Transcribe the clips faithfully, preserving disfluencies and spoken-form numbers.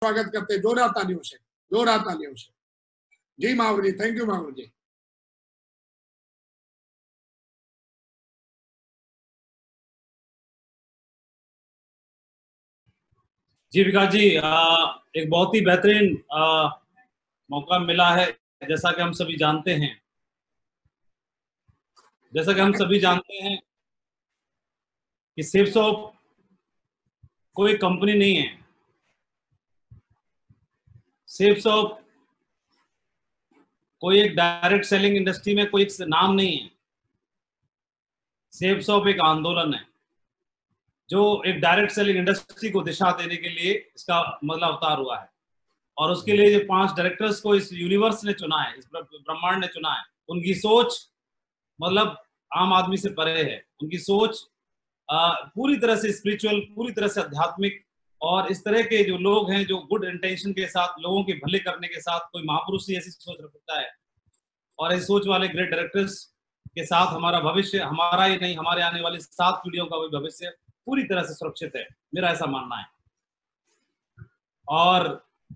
स्वागत करते हैं जोरदार तालियों से, जोरदार तालियों से। जी महावर जी, थैंक यू महावर जी। जी विकास जी, आ, एक बहुत ही बेहतरीन मौका मिला है। जैसा कि हम सभी जानते हैं जैसा कि हम सभी जानते हैं कि सेफसॉफ्ट कोई कंपनी नहीं है। सेफसॉफ्ट कोई एक डायरेक्ट सेलिंग इंडस्ट्री में कोई एक नाम नहीं है। सेफसॉफ्ट एक आंदोलन है जो एक डायरेक्ट सेलिंग इंडस्ट्री को दिशा देने के लिए इसका मतलब अवतार हुआ है। और उसके लिए जो पांच डायरेक्टर्स को इस यूनिवर्स ने चुना है, इस ब्रह्मांड ने चुना है, उनकी सोच मतलब आम आदमी से परे है। उनकी सोच आ, पूरी तरह से स्पिरिचुअल, पूरी तरह से आध्यात्मिक, और इस तरह के जो लोग हैं जो गुड इंटेंशन के साथ लोगों के भले करने के साथ, कोई महापुरुष ही ऐसी सोच रखता है। और ऐसी सोच वाले ग्रेट डायरेक्टर्स के साथ हमारा भविष्य, हमारा ही नहीं हमारे आने वाली सात पीढ़ियों का भी भविष्य पूरी तरह से सुरक्षित है, मेरा ऐसा मानना है। और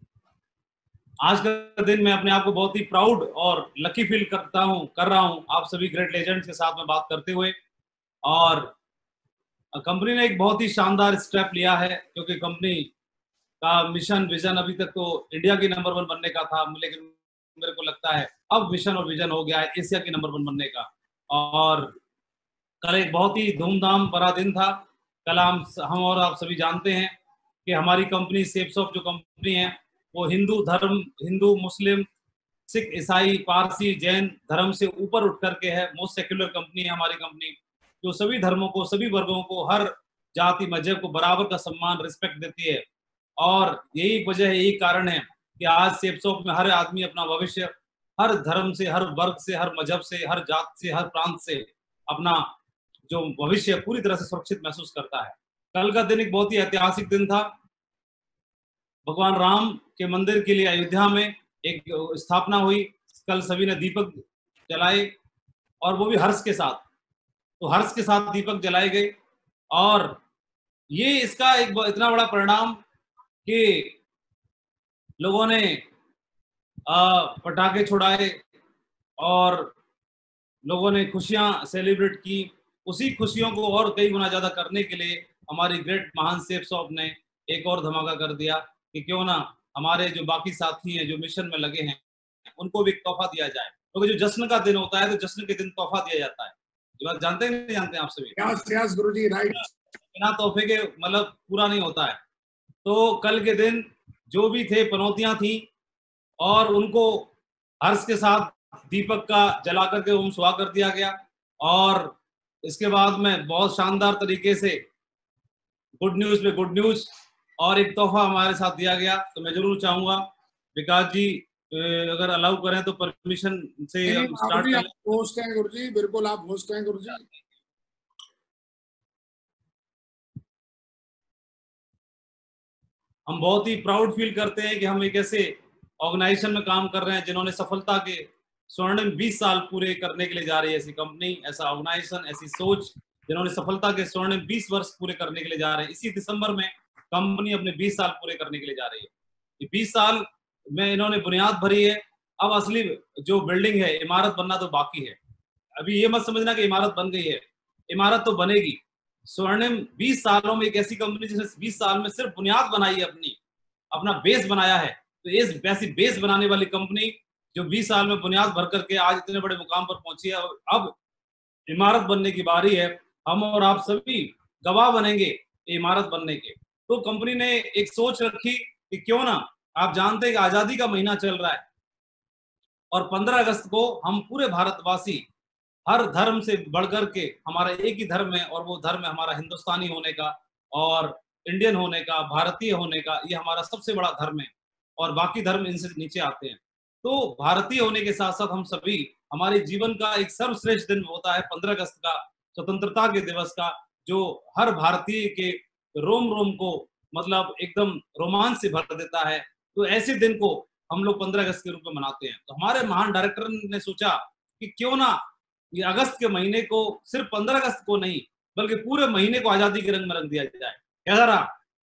आज का दिन मैं अपने आप को बहुत ही प्राउड और लकी फील करता हूं कर रहा हूं आप सभी ग्रेट लेजेंड्स के साथ में बात करते हुए। और कंपनी ने एक बहुत ही शानदार स्टेप लिया है, क्योंकि कंपनी का मिशन विजन अभी तक तो इंडिया की नंबर वन बनने का था, लेकिन मेरे को लगता है अब मिशन और विजन हो गया है एशिया की नंबर वन बनने का। और कल एक बहुत ही धूमधाम भरा दिन था। कल हम हम और आप सभी जानते हैं कि हमारी कंपनी सेफसॉफ्ट जो कंपनी है वो हिंदू धर्म, हिंदू मुस्लिम सिख ईसाई पारसी जैन धर्म से ऊपर उठ करके है। मोस्ट सेक्युलर कंपनी है हमारी कंपनी, जो सभी धर्मों को, सभी वर्गों को, हर जाति मजहब को बराबर का सम्मान, रिस्पेक्ट देती है। और यही वजह है, यही कारण है कि आज सेफसॉफ्ट में हर आदमी अपना भविष्य हर धर्म से, हर वर्ग से, हर मजहब से, हर जात से, हर प्रांत से अपना जो भविष्य पूरी तरह से सुरक्षित महसूस करता है। कल का दिन एक बहुत ही ऐतिहासिक दिन था। भगवान राम के मंदिर के लिए अयोध्या में एक स्थापना हुई। कल सभी ने दीपक जलाए, और वो भी हर्ष के साथ। तो हर्ष के साथ दीपक जलाए गए, और ये इसका एक इतना बड़ा परिणाम कि लोगों ने पटाखे छुड़ाए और लोगों ने खुशियां सेलिब्रेट की। उसी खुशियों को और कई गुना ज्यादा करने के लिए हमारी ग्रेट महान सेफसॉफ्ट ने एक और धमाका कर दिया कि क्यों ना हमारे जो बाकी साथी हैं जो मिशन में लगे हैं उनको भी तोहफा दिया जाए। क्योंकि तो जो जश्न का दिन होता है तो जश्न के दिन तोहफा दिया जाता है। ये बात जानते हैं नहीं जानते हैं आप सभी? यस यस गुरुजी, राइट। बिना तोहफे के मतलब पूरा नहीं होता है। तो कल के दिन जो भी थे पनौतियां थी, और उनको हर्ष के साथ दीपक का जला करके उन सुहा कर दिया गया। और इसके बाद में बहुत शानदार तरीके से गुड न्यूज पे गुड न्यूज और एक तोहफा हमारे साथ दिया गया। तो मैं जरूर चाहूंगा विकास जी अगर अलाउ करें तो परमिशन से हम स्टार्ट करें। होस्ट हैं गुरुजी, बिल्कुल आप होस्ट हैं गुरुजी। हम बहुत ही प्राउड फील करते हैं कि हम एक ऐसे ऑर्गेनाइजेशन में काम कर रहे हैं जिन्होंने सफलता के स्वर्णिम बीस साल पूरे करने के लिए जा रही है। ऐसी कंपनी, ऐसा ऑर्गेनाइजेशन, ऐसी सोच जिन्होंने सफलता के स्वर्णिम बीस वर्ष पूरे करने के लिए जा रहे हैं। इसी दिसंबर में कंपनी अपने बीस साल पूरे करने के लिए जा रही है। ये बीस साल में इन्होंने बुनियाद भरी है। अब असली जो बिल्डिंग है, इमारत बनना तो बाकी है। अभी ये मत समझना कि इमारत बन गई है, इमारत तो बनेगी। स्वर्णिम बीस सालों में एक ऐसी कंपनी जिसने बीस साल में सिर्फ बुनियाद बनाई है, अपनी अपना बेस बनाया है। तो इस वैसी बेस बनाने वाली कंपनी जो बीस साल में बुनियाद भर करके आज इतने बड़े मुकाम पर पहुंची है, अब इमारत बनने की बारी है। हम और आप सभी गवाह बनेंगे इमारत बनने के। तो कंपनी ने एक सोच रखी कि क्यों ना, आप जानते हैं कि आजादी का महीना चल रहा है और पंद्रह अगस्त को हम पूरे भारतवासी हर धर्म से बढ़कर के, हमारा एक ही धर्म है और वो धर्म है हमारा हिंदुस्तानी होने का और इंडियन होने का, भारतीय होने का। ये हमारा सबसे बड़ा धर्म है और बाकी धर्म इनसे नीचे आते हैं। तो भारतीय होने के साथ साथ हम सभी, हमारे जीवन का एक सर्वश्रेष्ठ दिन होता है पंद्रह अगस्त का, स्वतंत्रता के दिवस का, जो हर भारतीय के रोम रोम को मतलब एकदम रोमांच से भर देता है। तो ऐसे दिन को हम लोग पंद्रह अगस्त के रूप में मनाते हैं। तो हमारे महान डायरेक्टर ने सोचा कि क्यों ना ये अगस्त के महीने को, सिर्फ पंद्रह अगस्त को नहीं बल्कि पूरे महीने को आजादी के रंग में रंग दिया जाए। कैसा रहा?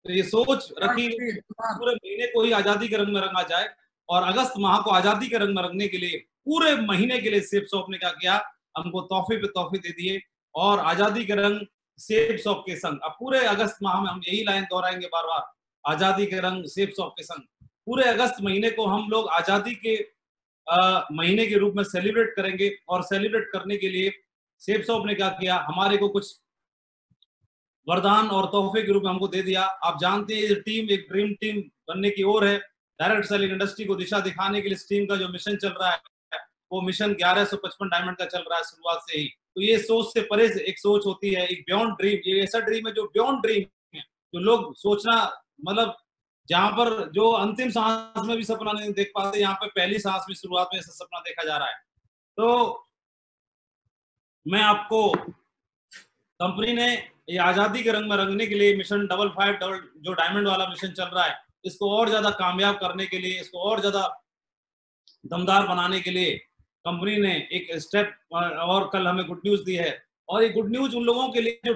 तो ये सोच रखी पूरे महीने को ही आजादी के रंग में रंगा जाए, और अगस्त माह को आजादी के रंग में रंगने के लिए पूरे महीने के लिए सेब शॉप ने क्या किया, हमको तोहफे पे तोहफे दे दिए, और आजादी के रंग सेब शॉप के संग। अब पूरे अगस्त माह में हम यही लाइन दोहराएंगे बार बार, आजादी के रंग सेब शॉप के संग। पूरे अगस्त महीने को हम लोग आजादी के आ, महीने के रूप में सेलिब्रेट करेंगे, और सेलिब्रेट करने के लिए सेब शॉप ने क्या किया, हमारे को कुछ वरदान और तोहफे के रूप में हमको दे दिया। आप जानते हैं ये टीम एक ड्रीम टीम बनने की ओर है। डायरेक्ट सेलिंग इंडस्ट्री को दिशा दिखाने के लिए इस टीम का जो मिशन चल रहा है, वो मिशन ग्यारह सौ पचपन डायमंड का चल रहा है शुरुआत से ही। तो ये सोच से परे एक सोच होती है, एक बियॉन्ड ड्रीम। ये ऐसा ड्रीम है जो बियॉन्ड ड्रीम है, जो लोग सोचना, मतलब जहां पर जो अंतिम सांस में भी सपना नहीं देख पाते, यहाँ पे पहली सांस में शुरुआत में ऐसा सपना देखा जा रहा है। तो मैं आपको, कंपनी ने ये आजादी के रंग में रंगने के लिए मिशन डबल फाइव डबल जो डायमंड वाला मिशन चल रहा है, इसको और ज्यादा कामयाब करने के लिए, इसको और ज्यादा दमदार बनाने के लिए कंपनी ने एक स्टेप और कल हमें गुड न्यूज दी है। और ये गुड न्यूज उन लोगों के लिए जो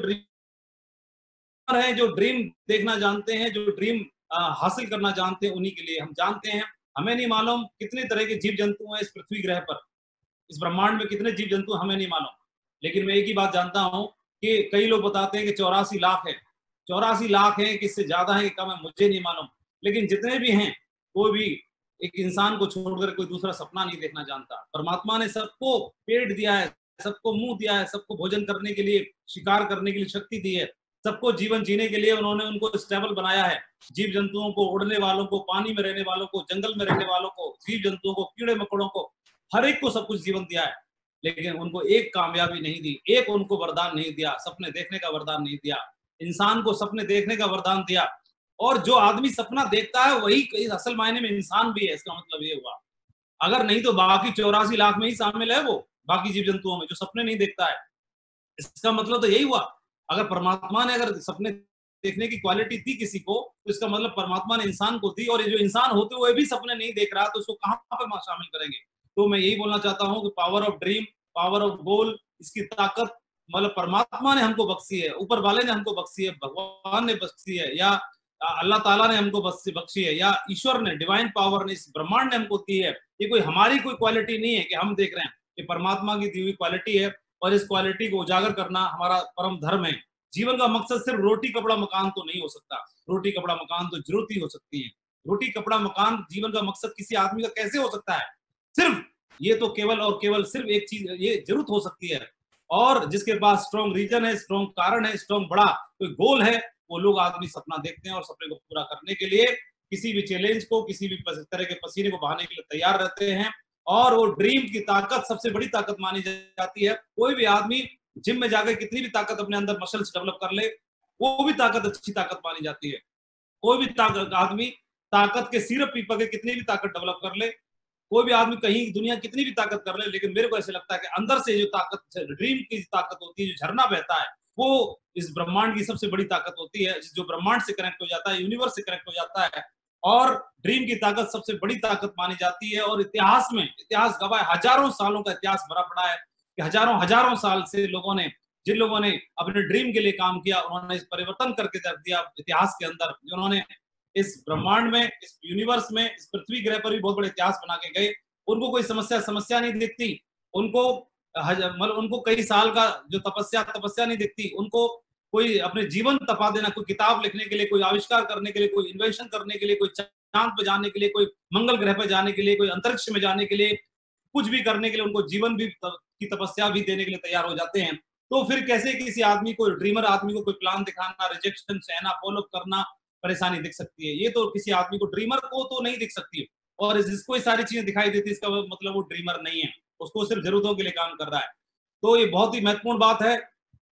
ड्रीम है, जो ड्रीम देखना जानते हैं, जो ड्रीम हासिल करना जानते हैं, उन्हीं के लिए। हम जानते हैं, हमें नहीं मालूम कितने तरह के जीव जंतु हैं इस पृथ्वी ग्रह पर, इस ब्रह्मांड में कितने जीव जंतु हमें नहीं मालूम, लेकिन मैं एक ही बात जानता हूं कि कई लोग बताते हैं कि चौरासी लाख है, चौरासी लाख है कि इससे ज्यादा है कि कम है, मुझे नहीं मालूम। लेकिन जितने भी हैं, कोई भी एक इंसान को छोड़कर कोई दूसरा सपना नहीं देखना जानता। परमात्मा ने सबको पेट दिया है, सबको मुंह दिया है, सबको भोजन करने के लिए, शिकार करने के लिए शक्ति दी है, सबको जीवन जीने के लिए उन्होंने उनको स्टेबल बनाया है। जीव जंतुओं को, उड़ने वालों को, पानी में रहने वालों को, जंगल में रहने वालों को, जीव जंतुओं को, कीड़े मकोड़ों को, हर एक को सब कुछ जीवन दिया है। लेकिन उनको एक कामयाबी नहीं दी, एक उनको वरदान नहीं दिया, सपने देखने का वरदान नहीं दिया। इंसान को सपने देखने का वरदान दिया, और जो आदमी सपना देखता है वही असल मायने में इंसान भी है। इसका मतलब ये हुआ, अगर नहीं तो बाकी चौरासी लाख में ही शामिल है वो, बाकी जीव जंतुओं में जो सपने नहीं देखता है। इसका मतलब तो यही हुआ, अगर परमात्मा ने अगर सपने देखने की क्वालिटी दी किसी को, तो इसका मतलब परमात्मा ने इंसान को दी, और ये जो इंसान होते हुए भी सपने नहीं देख रहा, तो उसको कहां पर शामिल करेंगे। तो मैं यही बोलना चाहता हूं कि power of dream, power of goal, इसकी ताकत मतलब परमात्मा ने हमको बख्शी है, ऊपर वाले ने हमको बख्शी है, भगवान ने बख्शी है, या अल्लाह ताला ने हमको बख्शी है, या ईश्वर ने, डिवाइन पावर ने, इस ब्रह्मांड ने हमको दी है। ये कोई हमारी कोई क्वालिटी नहीं है कि हम देख रहे हैं, ये परमात्मा की दी हुई क्वालिटी है, और इस क्वालिटी को उजागर करना हमारा परम धर्म है। जीवन का मकसद सिर्फ रोटी कपड़ा मकान तो नहीं हो सकता, रोटी कपड़ा मकान तो जरूरत ही हो सकती है। रोटी कपड़ा मकान जीवन का मकसद किसी आदमी का कैसे हो सकता है? सिर्फ ये तो केवल और केवल सिर्फ एक चीज ये जरूरत हो सकती है, और जिसके पास स्ट्रॉन्ग रीजन है, स्ट्रॉन्ग कारण है, स्ट्रॉन्ग बड़ा कोई गोल है, वो लोग आदमी सपना देखते हैं, और सपने को पूरा करने के लिए किसी भी चैलेंज को, किसी भी तरह के पसीने को बहाने के लिए तैयार रहते हैं। और वो ड्रीम की ताकत सबसे बड़ी ताकत मानी जाती है। कोई भी आदमी जिम में जाकर कितनी भी ताकत अपने अंदर मसल्स डेवलप कर ले, वो भी ताकत अच्छी ताकत मानी जाती है। कोई भी ताकत आदमी ताकत के सिरप पी के कितनी भी ताकत डेवलप कर ले, कोई भी आदमी कहीं दुनिया कितनी भी ताकत कर ले, लेकिन मेरे को ऐसे लगता है कि अंदर से जो ताकत, ड्रीम की ताकत होती है, जो झरना बहता है, वो इस ब्रह्मांड की सबसे बड़ी ताकत होती है। जो ब्रह्मांड से कनेक्ट हो जाता है, यूनिवर्स से कनेक्ट हो जाता है, और ड्रीम की ताकत सबसे बड़ी ताकत मानी जाती है। और इतिहास में, इतिहास गवाह, हजारों सालों का इतिहास भरा पड़ा है कि हजारों हजारों साल से लोगों ने, जिन लोगों ने अपने ड्रीम के लिए काम किया, उन्होंने इस परिवर्तन करके रख दिया इतिहास के अंदर। जिन्होंने इस ब्रह्मांड में, इस यूनिवर्स में, इस पृथ्वी ग्रह पर भी बहुत बड़े इतिहास बना के गए। उनको कोई समस्या समस्या नहीं दिखती, उनको मतलब उनको कई साल का जो तपस्या तपस्या नहीं दिखती, उनको कोई अपने जीवन तपा देना, कोई किताब लिखने के लिए, कोई आविष्कार करने के लिए, कोई इन्वेंशन करने के लिए, कोई चांद पे जाने के लिए, कोई मंगल ग्रह पे जाने के लिए, कोई अंतरिक्ष में जाने के लिए, कुछ भी करने के लिए उनको जीवन भी की तपस्या भी देने के लिए तैयार हो जाते हैं। तो फिर कैसे किसी आदमी को, ड्रीमर आदमी को कोई प्लान दिखाना, रिजेक्शन सहना, फॉलो करना परेशानी दिख सकती है? ये तो किसी आदमी को, ड्रीमर को तो नहीं दिख सकती। और जिसको ये सारी चीजें दिखाई देती है, इसका मतलब वो ड्रीमर नहीं है, उसको सिर्फ जरूरतों के लिए काम कर रहा है। तो ये बहुत ही महत्वपूर्ण बात है।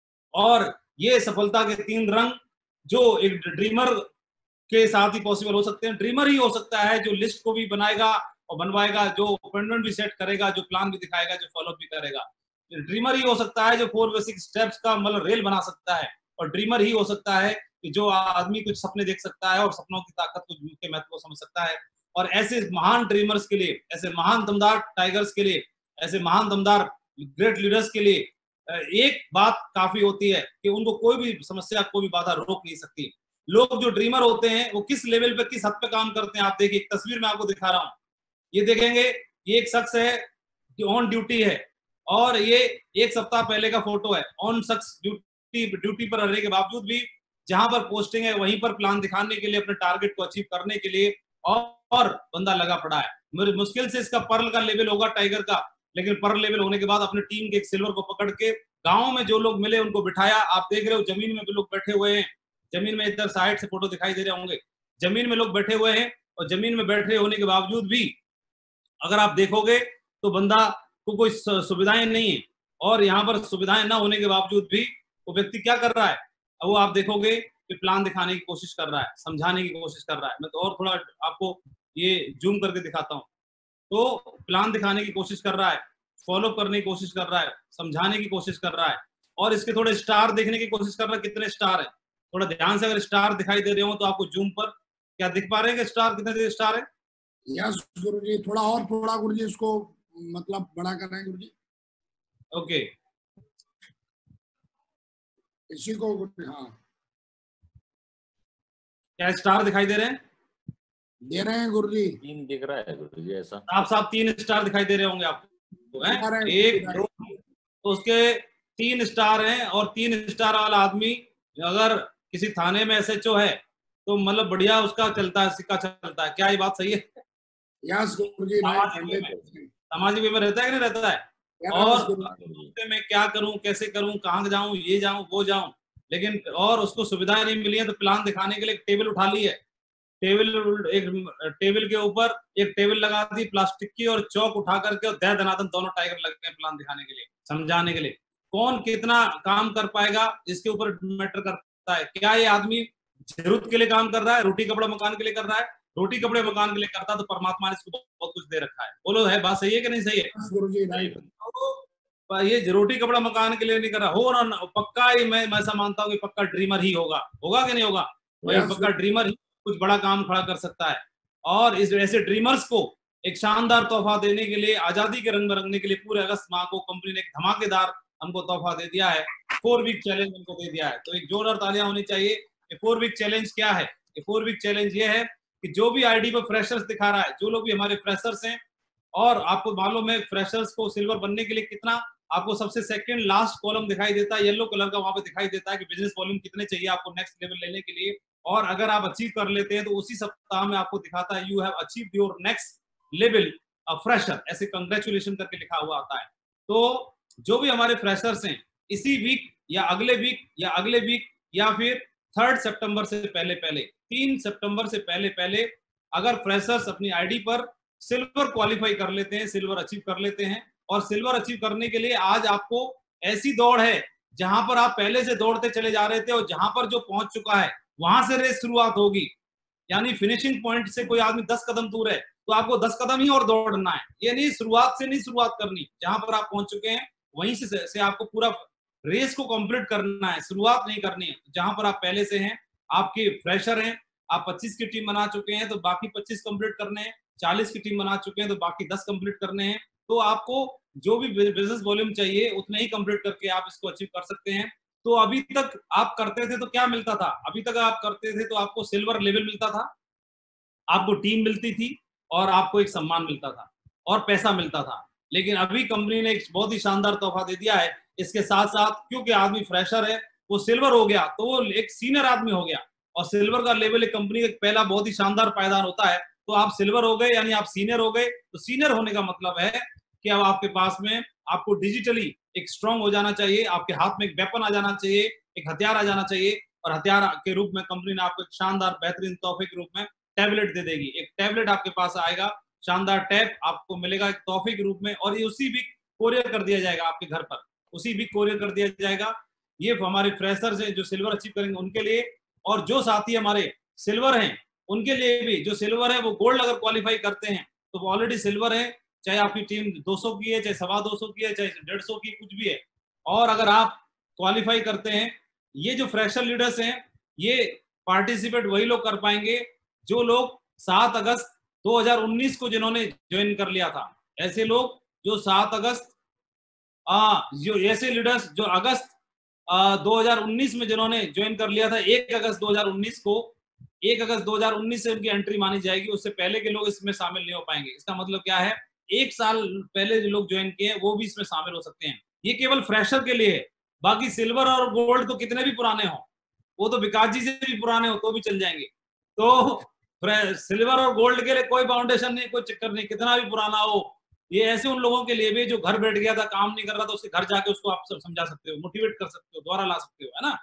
और ये सफलता के तीन रंग जो एक ड्रीमर के साथ ही पॉसिबल हो सकते हैं। ड्रीमर ही हो सकता है जो लिस्ट को भी बनाएगा और बनवाएगा, जो अपॉइंटमेंट भी सेट करेगा, जो प्लान भी दिखाएगा, जो फॉलो भी करेगा। ड्रीमर ही हो सकता है जो फोर बेसिक स्टेप्स का मतलब रेल बना सकता है। और ड्रीमर ही हो सकता है कि जो आदमी कुछ सपने देख सकता है और सपनों की ताकत को, के महत्व को समझ सकता है। और ऐसे महान ड्रीमर्स के लिए, ऐसे महान दमदार टाइगर्स के लिए, ऐसे महान दमदार ग्रेट लीडर्स के लिए एक बात काफी होती है कि उनको कोई भी समस्या, कोई भी बाधा रोक नहीं सकती। लोग जो ड्रीमर होते हैं वो किस लेवल पे, किस हद पे काम करते हैं। आप देखिए, एक तस्वीर मैं आपको दिखा रहा हूँ, ये देखेंगे, ये एक शख्स है जो ऑन ड्यूटी है, और ये एक सप्ताह पहले का फोटो है। ऑन शख्स ड्यूटी ड्यूटी पर रहने के बावजूद भी जहां पर पोस्टिंग है वहीं पर प्लान दिखाने के लिए, अपने टारगेट को अचीव करने के लिए और, और बंदा लगा पड़ा है। मेरे मुश्किल से इसका पर्ल का लेवल होगा टाइगर का, लेकिन पर्ल लेवल होने के बाद अपने टीम के एक सिल्वर को पकड़ के गांव में जो लोग मिले उनको बिठाया। आप देख रहे हो जमीन में भी लोग बैठे हुए हैं, जमीन में इधर साइड से फोटो दिखाई दे रहे होंगे, जमीन में लोग बैठे हुए हैं, और जमीन में बैठे होने के बावजूद भी अगर आप देखोगे तो बंदा को कोई सुविधाएं नहीं है, और यहाँ पर सुविधाएं ना होने के बावजूद भी वो व्यक्ति क्या कर रहा है, वो आप देखोगे कि प्लान दिखाने की कोशिश कर रहा है, समझाने की कोशिश कर रहा है। मैं तो और थोड़ा आपको ये जूम करके दिखाता हूँ। तो प्लान दिखाने की कोशिश कर रहा है, फॉलो करने की कोशिश कर रहा है, समझाने की कोशिश कर रहा है, और इसके थोड़े स्टार देखने की कोशिश कर रहा है, कितने स्टार है। थोड़ा ध्यान से अगर स्टार दिखाई दे रहे हो तो आपको जूम पर क्या दिख पा रहे हैं कि स्टार कितने स्टार है? यस गुरुजी, थोड़ा और थोड़ा गुरुजी इसको मतलब बड़ा कर रहे हैं गुरुजी। ओके, इसी को, हाँ क्या स्टार दिखाई दे रहे हैं? दे रहे हैं गुरुजी, तीन दिख रहा है गुरुजी, ऐसा साफ साफ तीन स्टार दिखाई दे रहे होंगे आपको, हैं? एक दो, तो उसके तीन स्टार हैं, और तीन स्टार वाला आदमी अगर किसी थाने में एसएचओ है तो मतलब बढ़िया उसका चलता है, सिक्का चलता है। क्या ये बात सही है? यस गुरुजी, सामाजिक वे में रहता है कि नहीं रहता है? और मैं क्या करूं, कैसे करूं, कहाँ जाऊं, ये जाऊं वो जाऊं, लेकिन और उसको सुविधाएं नहीं मिली है, तो प्लान दिखाने के लिए एक टेबल उठा ली है, टेबल एक टेबल के ऊपर एक टेबल लगा दी प्लास्टिक की, और चौक उठा करके, और दह दनादन दोनों टाइगर लग गए प्लान दिखाने के लिए, समझाने के लिए। कौन कितना काम कर पाएगा इसके ऊपर मैटर करता है। क्या ये आदमी जरूरत के लिए काम कर रहा है, रोटी कपड़ा मकान के लिए कर रहा है? रोटी कपड़े मकान के लिए करता तो परमात्मा ने इसको बहुत कुछ दे रखा है। बोलो, है बात सही है कि नहीं सही है? गुरुजी राइट। तो ये रोटी कपड़ा मकान के लिए नहीं कर रहा हो ना, पक्का ही मैं ऐसा मानता हूँ कि पक्का ड्रीमर ही होगा, होगा कि नहीं होगा? भाई पक्का ड्रीमर ही कुछ बड़ा काम खड़ा कर सकता है। और इस ऐसे ड्रीमर्स को एक शानदार तोहफा देने के लिए, आजादी के रंग में रंगने के लिए पूरे अगस्त माह को कंपनी ने एक धमाकेदार हमको तोहफा दे दिया है, फोर वीक चैलेंज हमको दे दिया है। तो एक जोरदार तालियां होनी चाहिए। ये फोर वीक चैलेंज क्या है? ये फोर वीक चैलेंज ये है कि जो भी आईडी पर फ्रेशर्स दिखा रहा है, जो लोग भी हमारे फ्रेशर्स हैं, और आपको मालूम है फ्रेशर्स को सिल्वर बनने के लिए कितना, आपको सबसे सेकंड लास्ट कॉलम दिखाई देता है, येलो कलर का, वहां पे दिखाई देता है कि बिजनेस वॉल्यूम कितने चाहिए आपको नेक्स्ट लेवल लेने के लिए। और अगर आप अचीव कर लेते हैं तो उसी सप्ताह में आपको दिखाता है you have achieved your next level fresher, ऐसे कंग्रेचुलेशन करके लिखा हुआ आता है। तो जो भी हमारे फ्रेशर्स हैं, इसी वीक या अगले वीक या अगले वीक या फिर थर्ड सितंबर से पहले पहले तीन सितंबर से पहले पहले अगर फ्रेशर्स अपनी आईडी पर सिल्वर क्वालिफाई कर लेते हैं, सिल्वर अचीव कर लेते हैं, और सिल्वर अचीव करने के लिए आज आपको ऐसी दौड़ है जहां पर आप पहले से दौड़ते चले जा रहे थे, और जहां पर जो पहुंच चुका है वहां से रेस शुरुआत होगी। यानी फिनिशिंग पॉइंट से कोई आदमी दस कदम दूर है तो आपको दस कदम ही और दौड़ना है, ये नहीं शुरुआत से नहीं शुरुआत करनी, जहां पर आप पहुंच चुके हैं वहीं से, से आपको पूरा रेस को कंप्लीट करना है, शुरुआत नहीं करनी है। जहां पर आप पहले से हैं, आपके फ्रेशर हैं, आप पच्चीस की टीम बना चुके हैं तो बाकी पच्चीस कंप्लीट करने हैं, चालीस की टीम बना चुके हैं तो बाकी दस कंप्लीट करने हैं। तो आपको जो भी बिजनेस वॉल्यूम चाहिए उतने ही कंप्लीट करके आप इसको अचीव कर सकते हैं। तो अभी तक आप करते थे तो क्या मिलता था? अभी तक आप करते थे तो आपको सिल्वर लेवल मिलता था, आपको टीम मिलती थी, और आपको एक सम्मान मिलता था और पैसा मिलता था। लेकिन अभी कंपनी ने एक बहुत ही शानदार तोहफा दे दिया है। इसके साथ साथ क्योंकि आदमी फ्रेशर है, वो सिल्वर हो गया तो वो एक सीनियर आदमी हो गया, और सिल्वर का लेवल एक कंपनी का पहला बहुत ही शानदार पायदान होता है। तो आप सिल्वर हो गए यानी आप सीनियर हो गए। तो सीनियर होने का मतलब है कि अब आपके पास में आपको डिजिटली एक स्ट्रांग हो जाना चाहिए, आपके हाथ में एक वेपन आ जाना चाहिए, एक हथियार आ जाना चाहिए, और हथियार के रूप में कंपनी ने आपको एक शानदार बेहतरीन तोहफे के रूप में टैबलेट दे देगी। एक टैबलेट आपके पास आएगा, शानदार टैब आपको मिलेगा एक तोहफे के रूप में, और ये उसी वीक कोरियर कर दिया जाएगा आपके घर पर, उसी वीक कोरियर कर दिया जाएगा। ये हमारे फ्रेशर्स हैं जो सिल्वर अचीव करेंगे उनके लिए, और जो साथी हमारे सिल्वर हैं उनके लिए भी। जो सिल्वर है वो गोल्ड अगर क्वालिफाई करते हैं तो वो ऑलरेडी सिल्वर है, चाहे आपकी टीम दो सौ की है, चाहे सवा दो सौ की है, चाहे डेढ़ सौ की, कुछ भी है। और अगर आप क्वालिफाई करते हैं, ये जो फ्रेशर लीडर्स हैं ये पार्टिसिपेट वही लोग कर पाएंगे जो लोग सात अगस्त दो हज़ार उन्नीस को जिन्होंने ज्वाइन कर लिया था। ऐसे लोग जो सात अगस्त आ, जो ऐसे लीडर्स जो अगस्त दो हज़ार उन्नीस में जिन्होंने ज्वाइन कर लिया था एक अगस्त दो हज़ार उन्नीस को, एक अगस्त दो हज़ार उन्नीस से उनकी एंट्री मानी जाएगी, उससे पहले के लोग इसमें शामिल नहीं हो पाएंगे। इसका मतलब क्या है, एक साल पहले जो लोग ज्वाइन किए हैं वो भी इसमें शामिल हो सकते हैं। ये केवल फ्रेशर के लिए है, बाकी सिल्वर और गोल्ड तो कितने भी पुराने हो, वो तो विकास जी से भी पुराने हो तो भी चल जाएंगे। तो सिल्वर और गोल्ड के लिए कोई फाउंडेशन नहीं, कोई चक्कर नहीं, कितना भी पुराना हो। ये ऐसे उन लोगों के लिए भी जो घर बैठ गया था, काम नहीं कर रहा था, उसके घर जाके उसको आप सब समझा सकते हो, मोटिवेट कर सकते हो, दोबारा ला सकते हो, है ना।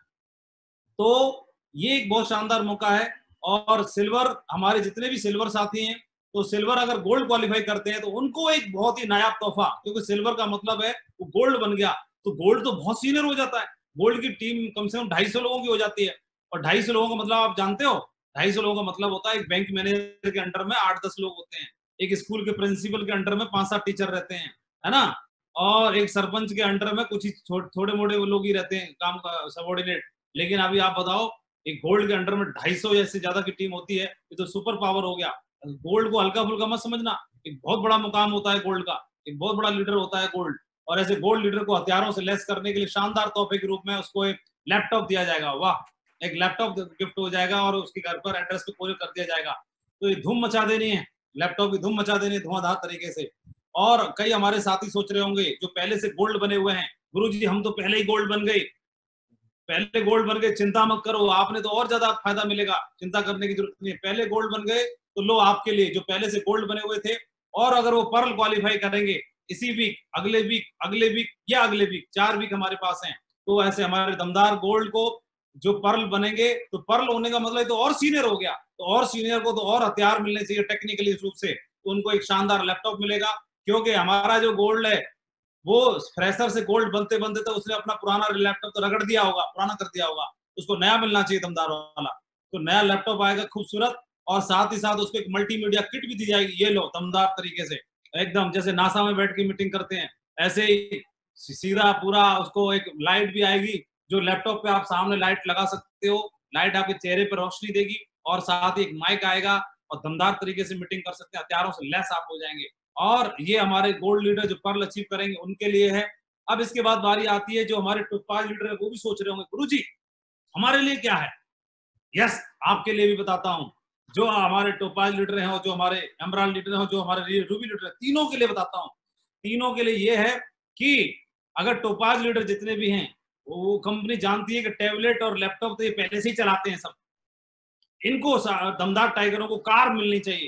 तो ये एक बहुत शानदार मौका है। और सिल्वर, हमारे जितने भी सिल्वर साथी हैं, तो सिल्वर अगर गोल्ड क्वालिफाई करते हैं तो उनको एक बहुत ही नायाब तोहफा, क्योंकि सिल्वर का मतलब है वो गोल्ड बन गया, तो गोल्ड तो बहुत सीनियर हो जाता है। गोल्ड की टीम कम से कम ढाई सौ लोगों की हो जाती है, और ढाई सौ लोगों का मतलब आप जानते हो, ढाई सौ लोगों का मतलब होता है एक बैंक मैनेजर के अंडर में आठ दस लोग होते हैं, एक स्कूल के प्रिंसिपल के अंडर में पांच सात टीचर रहते हैं, है ना, और एक सरपंच के अंडर में कुछ ही थोड़े मोटे लोग ही रहते हैं काम का सबॉर्डिनेट। लेकिन अभी आप बताओ, एक गोल्ड के अंडर में ढाई सौ या से ज्यादा की टीम होती है, ये तो सुपर पावर हो गया। गोल्ड को हल्का फुल्का मत समझना, एक बहुत बड़ा मुकाम होता है गोल्ड का, एक बहुत बड़ा लीडर होता है गोल्ड। और ऐसे गोल्ड लीडर को हथियारों से लेस करने के लिए शानदार तोहफे के रूप में उसको एक लैपटॉप दिया जाएगा। वाह, एक लैपटॉप गिफ्ट हो जाएगा और उसके घर पर एड्रेस पे कोरियर कर दिया जाएगा। तो ये धूम मचा देनी है, लैपटॉप की धूम मचा देनी है धुआंधार तरीके से। और कई हमारे साथी सोच रहे होंगे जो पहले से गोल्ड बने हुए हैं, गुरुजी हम तो पहले ही गोल्ड बन गए, पहले गोल्ड बन गए, चिंता मत करो, आपने तो और ज्यादा फायदा मिलेगा, चिंता करने की जरूरत नहीं है। पहले गोल्ड बन गए तो लो आपके लिए, जो पहले से गोल्ड बने हुए थे, और अगर वो पर्ल क्वालिफाई करेंगे इसी वीक, अगले वीक, अगले वीक या अगले वीक, चार वीक हमारे पास हैं, तो ऐसे हमारे दमदार गोल्ड को जो पर्ल बनेंगे, तो पर्ल होने का मतलब तो और सीनियर हो गया, तो और सीनियर को तो और हथियार मिलने चाहिए टेक्निकली रूप से, तो उनको एक शानदार लैपटॉप मिलेगा। क्योंकि हमारा जो गोल्ड है वो फ्रेशर से गोल्ड बनते बनते तो उसने अपना पुराना लैपटॉप तो रगड़ दिया होगा, पुराना कर दिया होगा, उसको नया मिलना चाहिए दमदार वाला। तो नया लैपटॉप आएगा खूबसूरत, और साथ ही साथ उसको एक मल्टीमीडिया किट भी दी जाएगी, ये लो दमदार तरीके से, एकदम जैसे नासा में बैठ के मीटिंग करते हैं ऐसे ही सीधा पूरा उसको एक लाइट भी आएगी, जो लैपटॉप पे आप सामने लाइट लगा सकते हो, लाइट आपके चेहरे पर रोशनी देगी, और साथ ही एक माइक आएगा और दमदार तरीके से मीटिंग कर सकते हैं, हथियारों से लैस आप हो जाएंगे। और ये हमारे गोल्ड लीडर जो पर्ल अचीव करेंगे उनके लिए है। अब इसके बाद बारी आती है जो हमारे टॉप लीडर है, वो भी सोच रहे होंगे गुरुजी हमारे लिए क्या है। यस, आपके लिए भी बताता हूँ, जो हमारे टोपाज लीडर हैं, जो हमारे एमराल्ड लीडर हैं, जो हमारे रूबी लीडर हैं, तीनों के लिए बताता हूँ। तीनों के लिए ये है कि अगर टोपाज लीडर जितने भी हैं, वो कंपनी जानती है कि टैबलेट और लैपटॉप तो ये पहले से ही चलाते हैं सब, इनको दमदार टाइगरों को कार मिलनी चाहिए।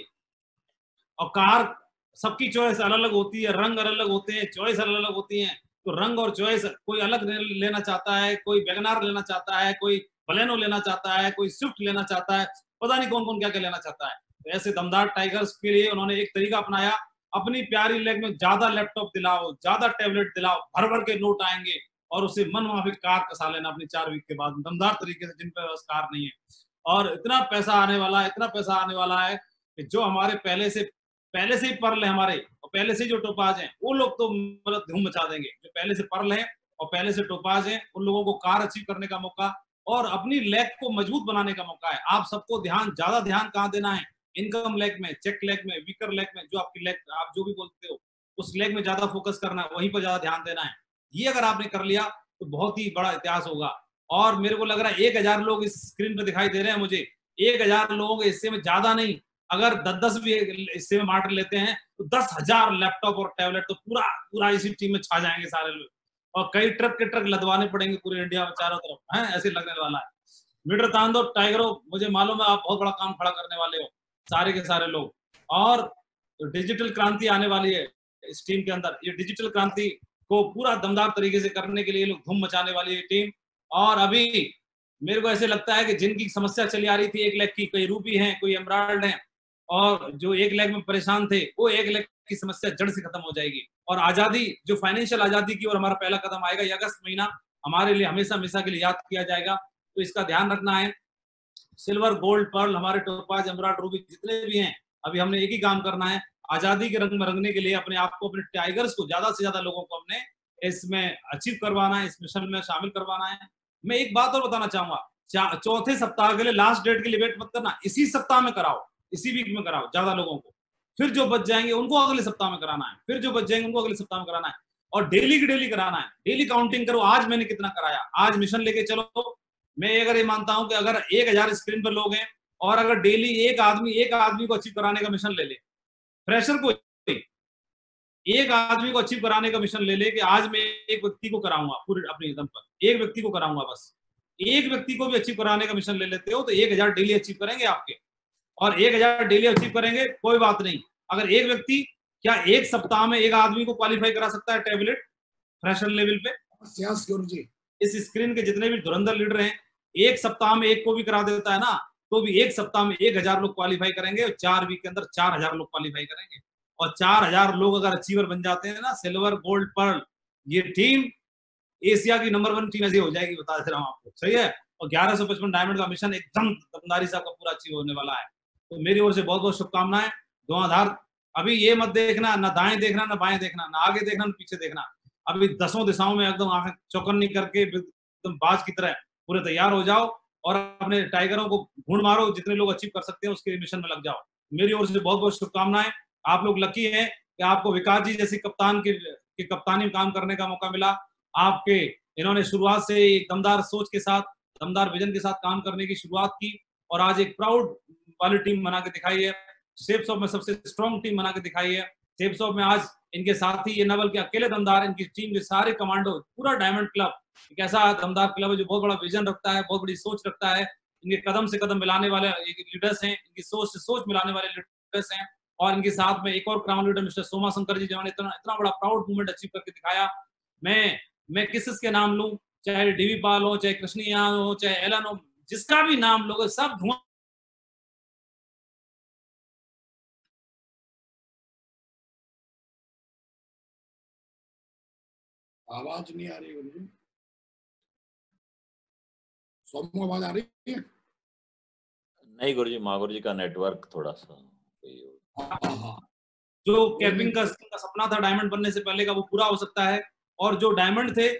और कार सबकी चॉइस अलग अलग होती है, रंग अलग अलग होते हैं, चॉइस अलग अलग होती है, तो रंग और चॉइस कोई अलग लेना चाहता है, कोई वैगनार लेना चाहता है, कोई बलेनो लेना चाहता है, कोई स्विफ्ट लेना चाहता है, पता नहीं कौन कौन क्या क्या लेना चाहता है। तो ऐसे दमदार टाइगर्स के लिए उन्होंने एक तरीका अपनाया, अपनी प्यारी लेग में ज्यादा लैपटॉप दिलाओ, ज्यादा टैबलेट दिलाओ, भर भर के नोट आएंगे, और उसे मन माफिक कार कसा लेना अपनी चार वीक के बाद दमदार तरीके से, जिन पे बस कार नहीं है। और इतना पैसा आने वाला है, इतना पैसा आने वाला है कि जो हमारे पहले से पहले से ही पर्ल है हमारे, और पहले से जो टोपाज हैं, वो लोग तो मतलब धूम मचा देंगे। जो पहले से पर्ल हैं और पहले से टोपाज हैं, उन लोगों को कार अचीव करने का मौका और अपनी लेग को मजबूत बनाने का मौका है। आप सबको ध्यान, ज्यादा ध्यान कहाँ देना है, इनकम लेग में, चेक लेग में, वीकर लेग में, जो आपकी लेग आप जो भी बोलते हो उस लेग में ज्यादा फोकस करना है, वहीं पर ज्यादा ध्यान देना है। ये अगर आपने कर लिया तो बहुत ही बड़ा इतिहास होगा। और मेरे को लग रहा है एक हजार लोग इस स्क्रीन पे दिखाई दे रहे हैं मुझे, एक हजार लोगों के हिस्से में ज्यादा नहीं, अगर दस दस भी हिस्से में बांट लेते हैं तो दस हजार लैपटॉप और टैबलेट तो पूरा पूरा इसी टीम में छा जाएंगे सारे लोग, और कई ट्रक के ट्रक लदवाने पड़ेंगे पूरे इंडिया में चारों तरफ, हैं ऐसे लगने वाला है। मीटर तांदो टाइगरों, मुझे मालूम है आप बहुत बड़ा काम खड़ा करने वाले हो सारे के सारे लोग, और डिजिटल क्रांति आने वाली है इस टीम के अंदर। ये डिजिटल क्रांति को पूरा दमदार तरीके से करने के लिए लोग धूम मचाने वाली है टीम। और अभी मेरे को ऐसे लगता है कि जिनकी समस्या चली आ रही थी एक लेग की, कोई रूबी हैं, कोई एमराल्ड हैं, और जो एक लेग में परेशान थे, वो एक लेग की समस्या जड़ से खत्म हो जाएगी। और आजादी, जो फाइनेंशियल आजादी की ओर हमारा पहला कदम आएगा, ये अगस्त महीना हमारे लिए हमेशा हमेशा के लिए याद किया जाएगा। तो इसका ध्यान रखना है। सिल्वर, गोल्ड, पर्ल, हमारे टोपाज, एमराल्ड, रूबी जितने भी हैं, अभी हमने एक ही काम करना है, आजादी के रंग में रंगने के लिए अपने आप को, अपने टाइगर्स को, ज्यादा से ज्यादा लोगों को हमने इसमें अचीव करवाना है, इस मिशन में शामिल करवाना है। मैं एक बात और बताना चाहूंगा, चौथे सप्ताह के लिए लास्ट डेट के लिए वेट मत करना, इसी सप्ताह में कराओ, इसी वीक में कराओ ज्यादा लोगों को, फिर जो बच जाएंगे उनको अगले सप्ताह में कराना है, फिर जो बच जाएंगे उनको अगले सप्ताह में कराना है। और डेली की डेली कराना है, डेली काउंटिंग करो, आज मैंने कितना कराया, आज मिशन लेके चलो। मैं अगर ये मानता हूं कि अगर एक हजार स्क्रीन पर लोग हैं और अगर डेली एक आदमी एक आदमी को अचीव कराने का मिशन ले ले, फ्रेशर को एक आदमी को अचीव कराने का मिशन ले ले कि आज मैं एक व्यक्ति को कराऊंगा पूरे अपने दम पर, एक व्यक्ति को कराऊंगा, बस एक व्यक्ति को भी अचीव कराने का मिशन ले लेते हो तो एक हजार डेली अचीव करेंगे आपके, और एक हजार डेली अचीव करेंगे, कोई बात नहीं। अगर एक व्यक्ति क्या एक सप्ताह में एक आदमी को क्वालिफाई करा सकता है टैबलेट फ्रेशर लेवल पे? यस गुरुजी। इस स्क्रीन के जितने भी धुरंधर लीडर हैं, एक सप्ताह में एक को भी करा देता है ना, तो भी एक सप्ताह में एक हजार लोग क्वालिफाई करेंगे और चार वीक के अंदर चार हजार लोग क्वालिफाई करेंगे। और चार हजार लोग अगर अचीवर बन जाते हैं ना, सिल्वर गोल्ड पर्ल, ये टीम एशिया की नंबर वन टीम ऐसी हो जाएगी, बता दे रहा हूँ आपको, सही है। और ग्यारह सौ पचपन डायमंड का मिशन एकदम दमदारी से आपका पूरा अचीव होने वाला है। तो मेरी ओर से बहुत बहुत शुभकामनाएं। धुआंधार, अभी ये मत देखना, ना दाएं देखना, ना बाएं देखना, ना आगे देखना, ना पीछे देखना, अभी दसों दिशाओं में एकदम आंखें चौकन्नी करके एकदम बाज की तरह पूरे तैयार हो जाओ और अपने टाइगरों को ढूंढ मारो, जितने लोग अचीव कर सकते हैं उसके मिशन में लग जाओ। मेरी ओर से बहुत बहुत शुभकामनाएं। आप लोग लकी हैं कि आपको विकास जी जैसी कप्तान के, के कप्तानी में काम करने का मौका मिला। आपके इन्होंने शुरुआत से एक दमदार सोच के साथ, दमदार विजन के साथ काम करने की शुरुआत की और आज एक प्राउड वाली टीम बना के दिखाई है। शेप शॉप में सबसे स्ट्रॉन्ग टीम बना के दिखाई है। शेप शॉप में आज इनके साथ ही ये नवल के अकेले दमदार, इनकी टीम के सारे कमांडो, पूरा डायमंड क्लब एक ऐसा दमदार क्लब है जो बहुत बड़ा विजन रखता है, बहुत बड़ी सोच रखता है। इनके कदम से कदम मिलाने वाले लीडर्स हैं, इनकी सोच से सोच मिलाने वाले लीडर्स हैं। और इनके साथ में एक और crown leader mister Soma Shankar ji, जिन्होंने इतना इतना बड़ा प्राउड मूवमेंट अचीव करके दिखाया। मैं मैं किस किस के नाम लूं, चाहे डीवी पाल हो, चाहे कृष्णिया हो, चाहे एलन हो, जिसका भी नाम लोगे सब धुआं। आवाज नहीं आ रही गुरुजी, सोमू आवाज आ रही है? नहीं गुरुजी, महागुरु जी का नेटवर्क थोड़ा सा जो कैपिंग का, का सपना था डायमंड बनने से पहले का, वो पूरा हो सकता है। और जो डायमंड थे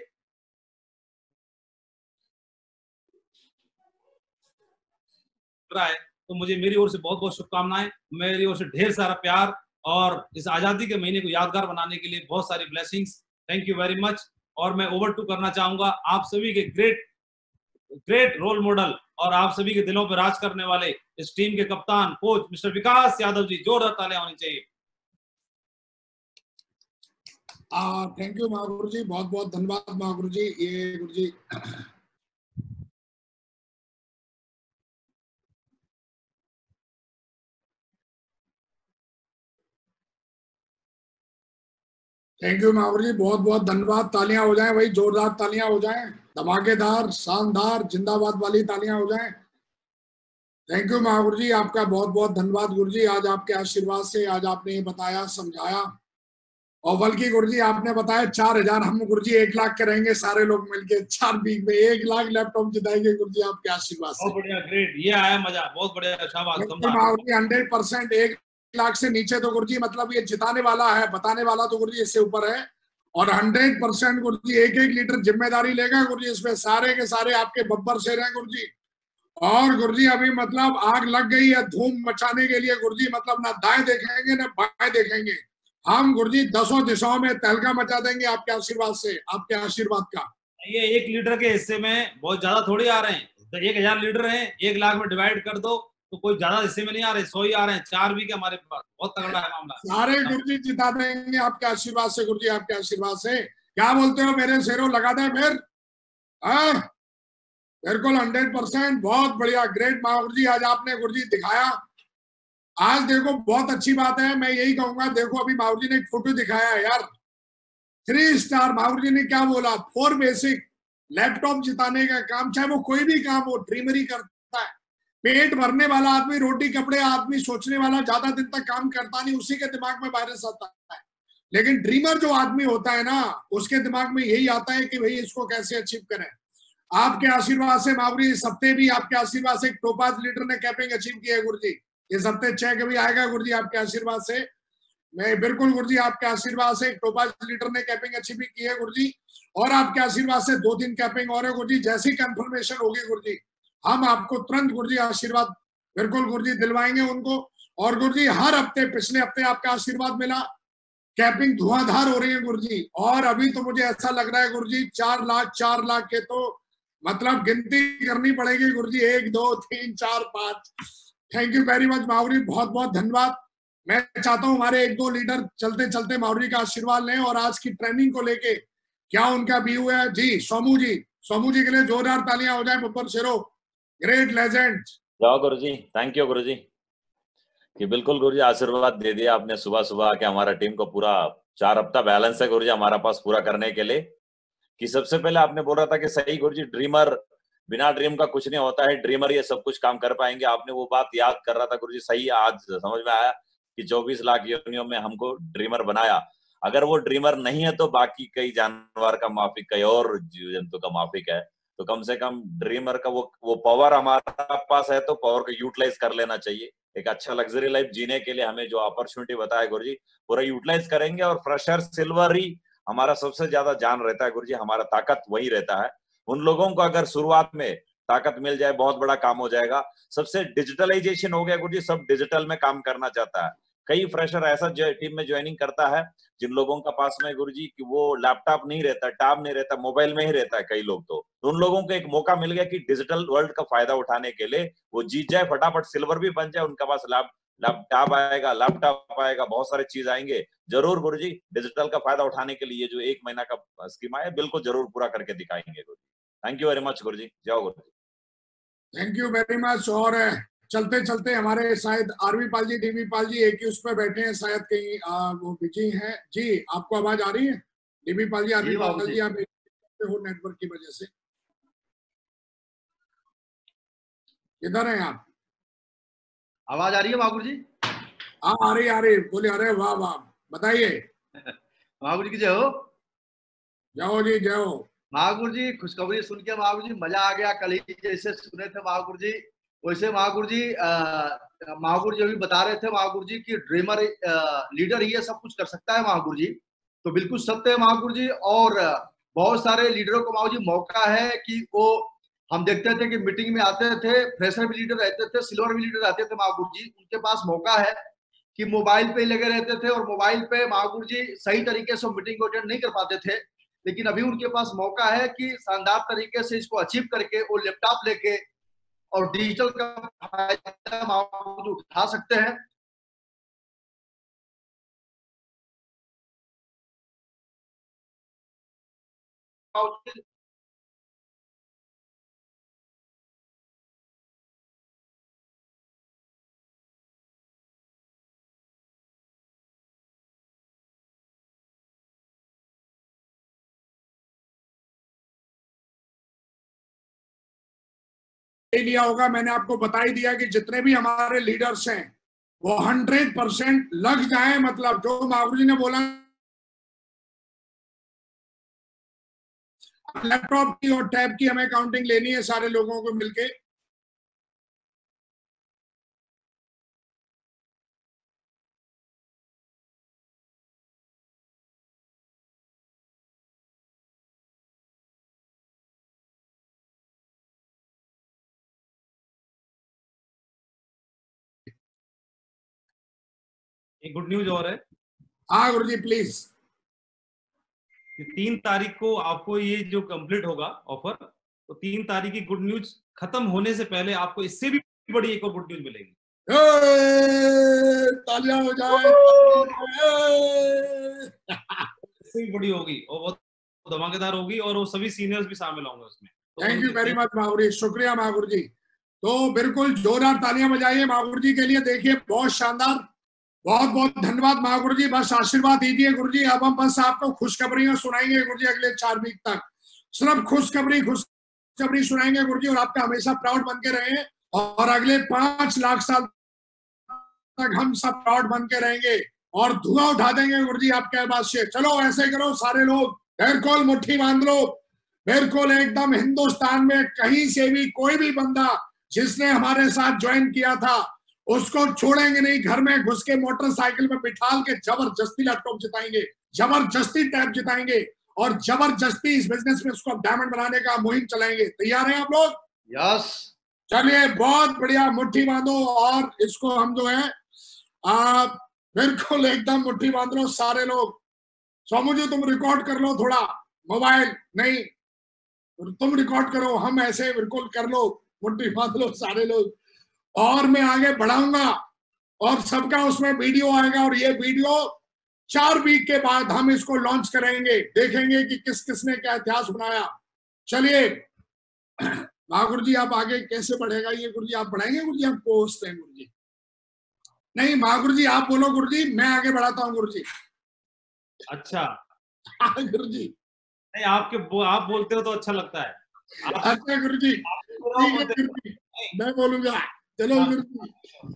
रहा है, तो मुझे मेरी ओर से बहुत बहुत शुभकामनाएं, मेरी ओर से ढेर सारा प्यार और इस आजादी के महीने को यादगार बनाने के लिए बहुत सारी blessings. Thank you very much. और मैं ओवर टू करना चाहूंगा आप सभी के ग्रेट ग्रेट रोल मॉडल और आप सभी के दिलों पर राज करने वाले इस टीम के कप्तान कोच मिस्टर विकास यादव जी, जोरदार तालियां होनी चाहिए। थैंक यू महागुरु जी, बहुत बहुत धन्यवाद महागुरु जी। ये गुरु जी थैंक यू महागुरु जी, बहुत बहुत धन्यवाद। तालियां हो जाएं भाई, जोरदार तालियां हो जाएं, धमाकेदार शानदार जिंदाबाद वाली तालियां हो जाएं। थैंक यू महागुरु जी, आपका बहुत बहुत धन्यवाद गुरु जी। आज आपके आशीर्वाद से आज आपने ये बताया, समझाया, और बल्कि गुरु जी आपने बताया चार हजार हम गुरु जी एक लाख के रहेंगे सारे लोग मिलके, चार वीक में एक लाख लैपटॉप जिताएंगे गुरु जी आपके आशीर्वाद से। बहुत बढ़िया, ग्रेट, ये आया मजा, बहुत बढ़िया, शाबाश। हंड्रेड परसेंट एक लाख से नीचे तो गुरु जी मतलब ये जिताने वाला है, बताने वाला तो गुरु जी इससे ऊपर है। और हंड्रेड परसेंट गुरु जी एक एक लीटर जिम्मेदारी लेगा गुरु जी, इसमें सारे के सारे आपके बब्बर शेर हैं गुरु जी। और गुरु जी अभी मतलब आग लग गई है धूम मचाने के लिए गुरु जी, मतलब ना दाएं देखेंगे ना बाएं देखेंगे, हम गुरु जी दसों दिशाओं में तहलका मचा देंगे आपके आशीर्वाद से, आपके आशीर्वाद का। ये एक लीडर के हिस्से में बहुत ज्यादा थोड़ी आ रहे हैं, तो एक हजार लीडर हैं, एक लाख में डिवाइड कर दो तो कोई ज्यादा हिस्से में नहीं आ रहे, सौ ही आ रहे हैं, चार भी के हमारे पास, बहुत तगड़ा है मामला। सारे गुरु जी जिता देंगे आपके आशीर्वाद से गुरु जी, आपके आशीर्वाद से। क्या बोलते हो मेरे शेरों, लगा दे फिर? बिल्कुल हंड्रेड परसेंट, बहुत बढ़िया, ग्रेट महागुरु जी, आज आपने गुरु जी दिखाया। आज देखो बहुत अच्छी बात है, मैं यही कहूंगा, देखो अभी महागुरु जी ने एक फोटो दिखाया है यार, थ्री स्टार महागुरु जी ने क्या बोला, फोर बेसिक लैपटॉप जिताने का काम, चाहे वो कोई भी काम हो, ड्रीमर ही करता है। पेट भरने वाला आदमी, रोटी कपड़े आदमी सोचने वाला ज्यादा दिन तक काम करता नहीं, उसी के दिमाग में वायरस आता है। लेकिन ड्रीमर जो आदमी होता है ना, उसके दिमाग में यही आता है कि भाई इसको कैसे अचीव करें। आपके आशीर्वाद से महागुरु जी, इस हफ्ते भी आपके आशीर्वाद से एक टोपाज लीडर ने कैपिंग अचीव की है गुरु जी। इस हफ्ते चेक भी आएगा गुरु जी आपके आशीर्वाद से। मैं बिल्कुल गुरु जी आपके आशीर्वाद से एक टोपाज लीडर ने कैपिंग अचीव की है गुरु जी, और आपके आशीर्वाद से दो तीन कैपिंग और है गुरु जी। जैसी कंफर्मेशन होगी गुरु जी, हम आपको तुरंत गुरु जी आशीर्वाद बिल्कुल गुरु जी दिलवाएंगे उनको। और गुरु जी हर हफ्ते, पिछले हफ्ते आपका आशीर्वाद मिला कैपिंग धुआंधार हो रही है गुरुजी। और अभी तो मुझे ऐसा लग रहा है गुरुजी चार लाख चार लाख के तो मतलब गिनती करनी पड़ेगी गुरुजी, एक दो तीन चार पांच। Thank you very much Mahuri, बहुत बहुत धन्यवाद। मैं चाहता हूं हमारे एक दो लीडर चलते चलते माहुरी का आशीर्वाद लें और आज की ट्रेनिंग को लेके क्या उनका व्यू है। जी सोमू जी, सोमू जी के लिए जोरदार तालियां हो जाए। बब्बर शेरो, ग्रेट लेजेंड। जाओ गुरुजी, थैंक यू गुरुजी कि बिल्कुल गुरुजी आशीर्वाद दे दिया आपने सुबह सुबह के हमारा टीम को। पूरा चार हफ्ता बैलेंस है गुरुजी हमारा पास पूरा करने के लिए। कि सबसे पहले आपने बोल रहा था कि सही गुरुजी, ड्रीमर बिना ड्रीम का कुछ नहीं होता है, ड्रीमर ये सब कुछ काम कर पाएंगे। आपने वो बात याद कर रहा था गुरुजी, सही आज समझ में आया कि चौबीस लाख योनियों में हमको ड्रीमर बनाया। अगर वो ड्रीमर नहीं है तो बाकी कई जानवर का माफिक, कई और जीव जंतु का माफिक है, तो कम से कम ड्रीमर का वो वो पावर हमारा पास है, तो पावर को यूटिलाइज कर लेना चाहिए। एक अच्छा लग्जरी लाइफ जीने के लिए हमें जो अपॉर्चुनिटी बताया गुरुजी पूरा यूटिलाइज करेंगे। और फ्रेशर सिल्वर ही हमारा सबसे ज्यादा जान रहता है गुरुजी, हमारा ताकत वही रहता है। उन लोगों को अगर शुरुआत में ताकत मिल जाए बहुत बड़ा काम हो जाएगा। सबसे डिजिटलाइजेशन हो गया गुरुजी, सब डिजिटल में काम करना चाहता है। कई फ्रेशर ऐसा टीम में ज्वाइनिंग करता है जिन लोगों का पास में गुरुजी कि वो लैपटॉप नहीं रहता, टैब नहीं रहता, मोबाइल में ही रहता है कई लोग। तो, तो उन लोगों को एक मौका मिल गया कि डिजिटल वर्ल्ड का फायदा उठाने के लिए वो जीत जाए, फटाफट सिल्वर भी बन जाए। उनका पास लैप लैपटॉप आएगा, लैपटॉप आएगा, बहुत सारे चीज आएंगे। जरूर गुरुजी डिजिटल का फायदा उठाने के लिए जो एक महीना का स्कीम है बिल्कुल जरूर पूरा करके दिखाएंगे गुरुजी। थैंक यू वेरी मच गुरुजी, जाओ गुरुजी। Thank you very much. और चलते चलते हमारे शायद आरवी पाल जी, डीवी पाल जी एक ही उस पर बैठे हैं, शायद कहीं आ, वो बिजी हैं। जी आपको आवाज आ रही है? डीवी पाल जी, आरवी पाल जी, आप हो नेटवर्क की वजह से किधर हैं आप? आवाज आ रही है महागुरु जी? हाँ आ रही आ रही, बोले। अरे वाह वाह, बताइए। महागुरु जी की जय हो। जय हो जी, जय हो। महागुरु जी खुशखबरी सुन के महागुरु जी मजा आ गया। कल ही जैसे सुने थे महागुरु जी वैसे महागुरु जी महागुरु जी अभी बता रहे थे महागुरु जी की ड्रीमर लीडर ही ये सब कुछ कर सकता है महागुरु जी। तो बिल्कुल सत्य है महागुरु जी। और बहुत सारे लीडरों को महागुरु जी मौका है कि वो, हम देखते थे कि मीटिंग में आते थे, फ्रेशर भी लीडर रहते थे, सिल्वर भी लीडर रहते थे महागुरु जी। उनके पास मौका है कि मोबाइल पे लगे रहते थे और मोबाइल पे महागुरु जी सही तरीके से मीटिंग को अटेंड नहीं कर पाते थे। लेकिन अभी उनके पास मौका है कि शानदार तरीके से इसको अचीव करके वो लैपटॉप लेके और डिजिटल का फायदा महागुरु जी उठा सकते हैं। लिया होगा, मैंने आपको बता ही दिया कि जितने भी हमारे लीडर्स हैं वो हंड्रेड परसेंट लग जाए। मतलब जो महागुरु जी ने बोला लैपटॉप की और टैब की हमें काउंटिंग लेनी है सारे लोगों को मिलके। एक गुड न्यूज और है। हाँ गुरुजी प्लीज। तीन तारीख को आपको ये जो कंप्लीट होगा ऑफर, तो तीन तारीख की गुड न्यूज खत्म होने से पहले आपको इससे भी बड़ी एक और गुड न्यूज मिलेगी। तालियां हो जाए। इससे भी बड़ी होगी और बहुत धमाकेदार होगी और वो सभी सीनियर्स भी शामिल होंगे उसमें। थैंक यू वेरी मच महागुरु, शुक्रिया महागुरु जी। तो बिल्कुल जोरदार तालियां बजाइए महागुरु जी के लिए। देखिए बहुत शानदार, बहुत बहुत धन्यवाद महागुरु जी। बस आशीर्वाद दीजिए गुरु जी। अब हम बस आपको खुशखबरियां सुनाएंगे गुरु जी अगले चार वीक तक। सिर्फ खुशखबरी खुशखबरी सुनाएंगे गुरु जी और आपका हमेशा प्राउड बन के रहे। और अगले पांच लाख साल तक हम सब प्राउड बन के रहेंगे और धुआं उठा देंगे गुरु जी आपके बाद से। चलो ऐसे करो सारे लोग, बिल्कुल मुट्ठी बांध लो, बिल्कुल एकदम। हिंदुस्तान में कहीं से भी कोई भी बंदा जिसने हमारे साथ ज्वाइन किया था उसको छोड़ेंगे नहीं। घर में घुस के मोटरसाइकिल में बिठाल के जबरदस्ती लैपटॉप जिताएंगे, जबरदस्ती टैब जिताएंगे और जबरदस्ती इस बिजनेस में उसको डायमंड बनाने का मुहिम चलाएंगे। तैयार हैं आप लोग? यस। चलिए बहुत बढ़िया, मुट्ठी बांधो और इसको हम जो है आ, बिल्कुल एकदम मुट्ठी बांध लो सारे लोग। सोमू जी तुम रिकॉर्ड कर लो थोड़ा, मोबाइल नहीं तुम रिकॉर्ड करो, हम ऐसे बिल्कुल कर लो, मुट्ठी बांध लो सारे लोग। और मैं आगे बढ़ाऊंगा और सबका उसमें वीडियो आएगा और ये वीडियो चार वीक के बाद हम इसको लॉन्च करेंगे, देखेंगे कि किस किसने क्या इतिहास बनाया। चलिए महागुरु जी आप आगे कैसे बढ़ेगा ये? गुरु जी आप बढ़ाएंगे? गुरु जी आप पोस्ट हैं गुरु जी? नहीं महागुरु जी आप बोलो गुरु जी, मैं आगे बढ़ाता हूँ गुरु जी। अच्छा गुरु जी नहीं, आपके बो, आप बोलते हो तो अच्छा लगता है। आप, अच्छा गुरु जी ठीक है गुरु जी, मैं बोलूंगा। चलो गुरु जी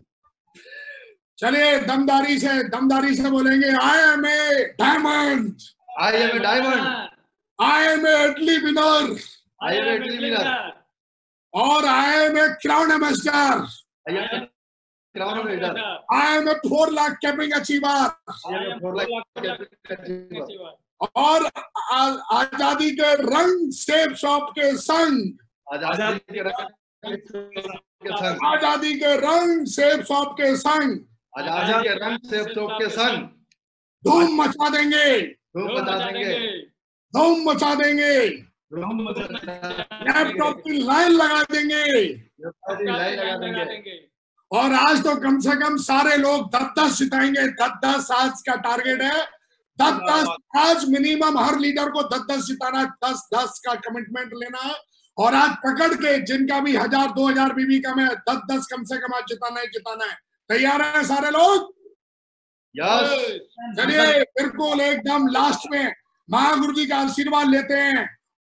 चलिए दमदारी से दमदारी से बोलेंगे। I am a diamond, I am a diamond, I am a Italy winner, I am a Italy winner, और I am a crown ambassador, I am a crown ambassador, I am a four lakh capping achiever, I am a four lakh achiever, और आजादी के रंग सेब shop के संग, आजादी के रंग के संग, आजादी के रंग सेब शॉप के संग, आजादी के रंग सेब शॉप के संग धूम मचा देंगे, धूम मचा देंगे, धूम मचा देंगे, धूम मचा देंगे, लैपटॉप की लाइन लगा देंगे, लाइन लगा देंगे। और आज तो कम से कम सारे लोग दस दस जिताएंगे। दस दस आज का टारगेट है, दस दस आज मिनिमम हर लीडर को दस दस जिताना है, दस दस का कमिटमेंट लेना है। और आज पकड़ के जिनका भी हजार दो हजार बीबी कम है, दस दस कम से कम आज जिताना है जिताना है। तैयार है सारे लोग? यस। चलिए बिल्कुल एकदम लास्ट में महागुरु जी का आशीर्वाद लेते हैं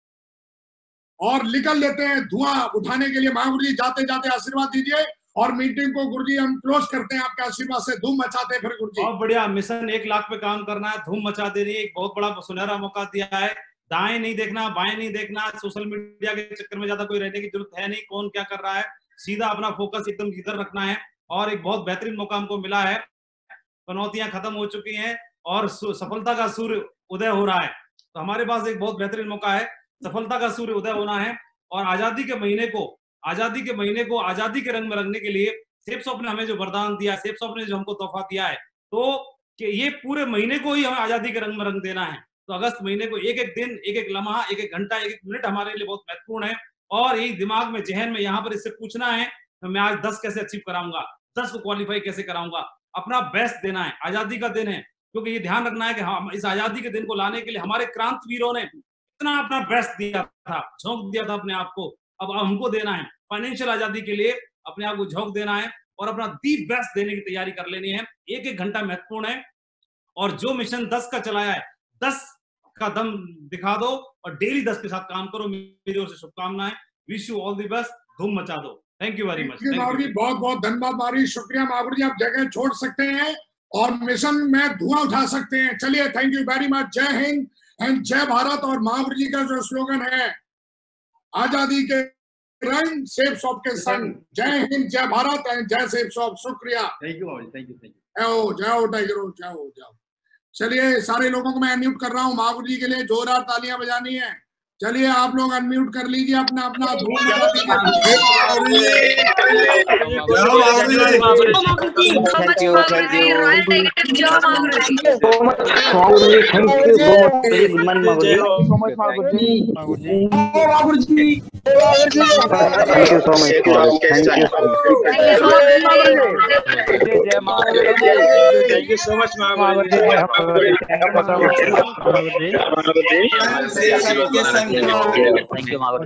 और निकल लेते हैं धुआं उठाने के लिए। महागुरु जी जाते जाते आशीर्वाद दीजिए और मीटिंग को गुरु जी हम क्लोज करते हैं आपके आशीर्वाद से। धूम मचाते हैं फिर गुरु जी। बहुत बढ़िया मिशन, एक लाख पे काम करना है, धूम मचा दे रही है। एक बहुत बड़ा सुनहरा मौका दिया है। दाएं नहीं देखना, बाएं नहीं देखना, सोशल मीडिया के चक्कर में ज्यादा कोई रहने की जरूरत है नहीं। कौन क्या कर रहा है, सीधा अपना फोकस एकदम इधर रखना है। और एक बहुत बेहतरीन मौका हमको मिला है, चुनौतियां खत्म हो चुकी हैं और सफलता का सूर्य उदय हो रहा है। तो हमारे पास एक बहुत बेहतरीन मौका है, सफलता का सूर्य उदय होना है। और आजादी के महीने को आजादी के महीने को आजादी के रंग में रंगने के लिए सेब शॉप ने हमें जो वरदान दिया, सेब शॉप ने जो हमको तोहफा दिया है, तो कि ये पूरे महीने को ही हमें आजादी के रंग में रंग देना है। तो अगस्त महीने को एक एक दिन, एक एक लम्हा, एक एक घंटा, एक एक मिनट हमारे लिए बहुत महत्वपूर्ण है। और यही दिमाग में, जहन में यहाँ पर इससे पूछना है मैं आज दस कैसे अचीव कराऊंगा, दस को क्वालिफाई कैसे कराऊंगा, अपना बेस्ट देना है। आजादी का दिन है, क्योंकि ये ध्यान रखना है कि हम इस आजादी के दिन को लाने के लिए हमारे क्रांतिवीरों ने इतना अपना बेस्ट दिया था, झोंक दिया था अपने आप को। अब हमको देना है फाइनेंशियल आजादी के लिए, अपने आप को झोंक देना है और अपना दी बेस्ट देने की तैयारी कर लेनी है। एक एक घंटा महत्वपूर्ण है। और जो मिशन दस का चलाया है, दस का दम दिखा दो और डेली दस के साथ काम करो। मेरी ओर से शुभकामनाएं। Wish you all the best. धूम मचा दो। Thank you very much. बहुत बहुत धन्यवाद मारी, शुक्रिया महागुरु जी। आप जगह छोड़ सकते हैं और मिशन में धुआं उठा सकते हैं। चलिए थैंक यू वेरी मच। जय हिंद एंड जय भारत। और महागुरु जी का जो स्लोगन है, आजादी के रंग सेब शॉप के संग। जय हिंद, जय भारत एंड जय सेब शॉप। शुक्रिया। Thank you thank you thank you. जय हो, जय हो टाइगर हो, जय हो, जय हो। चलिए सारे लोगों को मैं अनम्यूट कर रहा हूँ। महागुरु जी के लिए जोरदार तालियां बजानी है। चलिए आप लोग अनम्यूट कर लीजिए अपना अपना। Thank you, Mahaguruji.